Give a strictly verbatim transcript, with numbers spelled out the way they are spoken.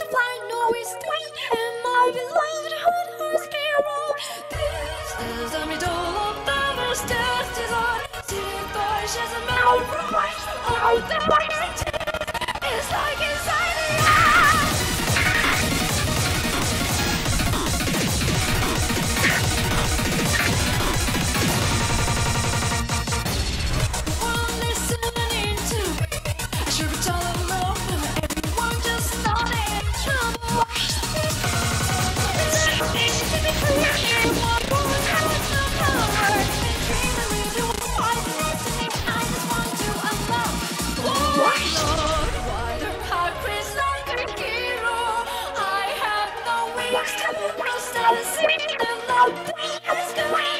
flying, no escape. And my beloved heart has hero. This is the middle of the first death design. Seated by she's a metal rise. Oh, the fire is like inside the eye. One listening to me. I should be all alone. Everyone just started trouble. I have no wings to no sense in the love that has gone.